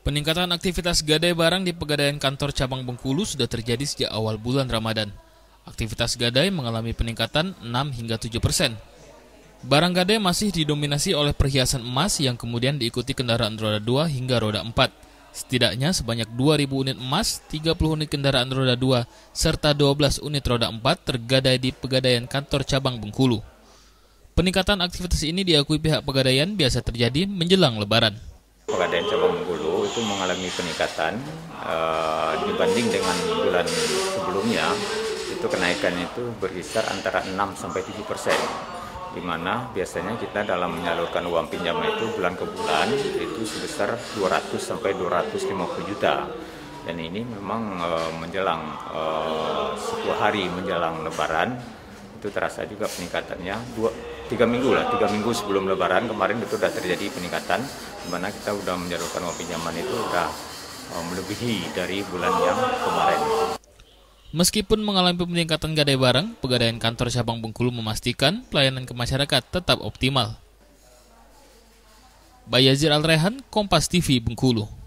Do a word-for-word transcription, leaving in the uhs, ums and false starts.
Peningkatan aktivitas gadai barang di Pegadaian Kantor Cabang Bengkulu sudah terjadi sejak awal bulan Ramadan. Aktivitas gadai mengalami peningkatan enam hingga tujuh persen. Barang gadai masih didominasi oleh perhiasan emas yang kemudian diikuti kendaraan roda dua hingga roda empat. Setidaknya sebanyak dua ribu unit emas, tiga puluh unit kendaraan roda dua, serta dua belas unit roda empat tergadai di Pegadaian Kantor Cabang Bengkulu. Peningkatan aktivitas ini diakui pihak Pegadaian biasa terjadi menjelang Lebaran. Pegadaian Cabang Bengkulu itu mengalami peningkatan uh, dibanding dengan bulan sebelumnya. Itu kenaikan itu berkisar antara enam sampai tujuh persen, di mana biasanya kita dalam menyalurkan uang pinjam itu bulan ke bulan itu sebesar dua ratus sampai dua ratus lima puluh juta. Dan ini memang uh, menjelang uh, sepuluh hari menjelang Lebaran itu terasa juga peningkatannya dua tiga minggu lah tiga minggu sebelum Lebaran kemarin itu sudah terjadi peningkatan, di mana kita sudah menyalurkan uang pinjaman itu sudah uh, melebihi dari bulan yang kemarin. Meskipun mengalami peningkatan gadai barang, Pegadaian Kantor Cabang Bengkulu memastikan pelayanan ke masyarakat tetap optimal. Bayazir Al-Rehan, Kompas T V Bengkulu.